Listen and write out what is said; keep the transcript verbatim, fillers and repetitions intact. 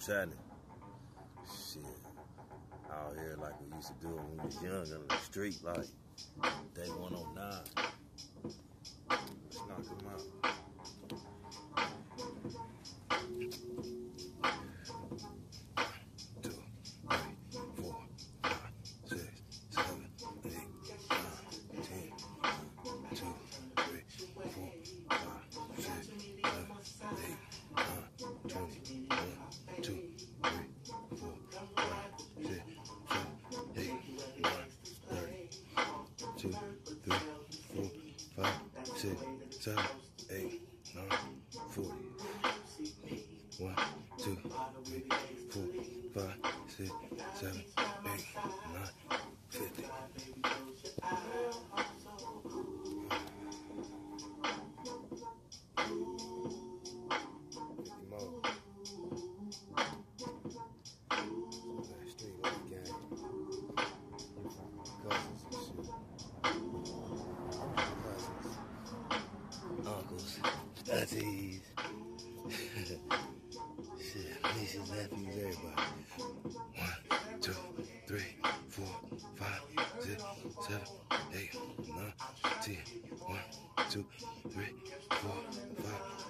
What's happening? Shit. Out here like we used to do when we was young on the street, like day one oh nine. Let's knock them out. Two, three, four, five, six, seven, eight, nine, ten. Two, three, four, five, six, seven, eight, nine, twenty. One, two, three, four, five, six, seven, eight, nine, thirty. Two, three, four, five, six, seven, eight, nine, forty. One, two, three, four, five, six, seven, eight, nine, fifty. Fifty more. That street life gang. Cousins and shit. Cousins. Uncles. Aunties. Shit, nieces, nephews, everybody. One, two, three, four, five, six, seven, eight, nine, ten. One, two, three, four, five,